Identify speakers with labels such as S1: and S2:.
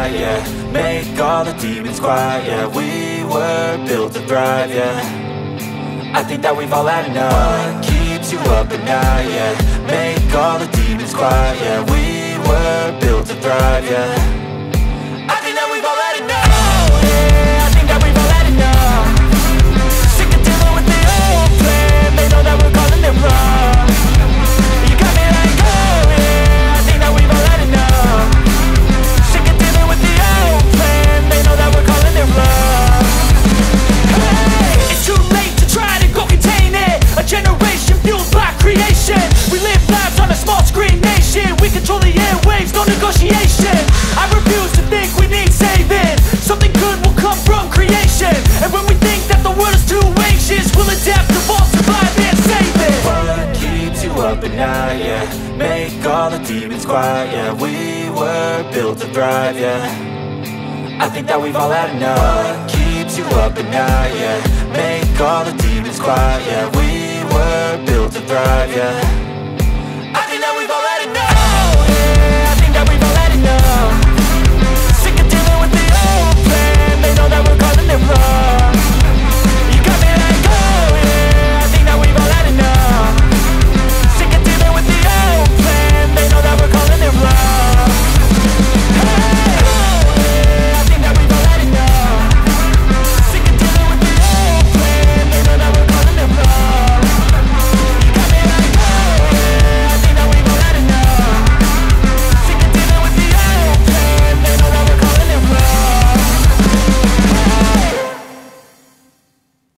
S1: night, yeah. Make all the demons quiet, yeah. We were built to thrive, yeah. I think that we've all had enough. What keeps you up at night, yeah. Make all the demons quiet, yeah. We were built to thrive, yeah. I think that we've all had enough. Yeah, I think that we've all had enough. Sick of dealing with the old plan. They know that we're calling it wrong. You got me like, oh yeah, I think that we've all had enough. Sick of dealing with the old plan. They know that we're calling it wrong. Hey, it's too late to try to go contain it. A generation fueled by creation. We live lives on a small screen nation. We control the airwaves, no negotiation. I refuse to think we need saving. Something good will come from creation. And when we think that the world is too anxious, we'll adapt, evolve, survive and save it. What keeps you up at night, yeah. Make all the demons quiet, yeah. We were built to thrive, yeah. I think that we've all had enough. What keeps you up at night, yeah. Make all the demons quiet, yeah. We were built to thrive, yeah.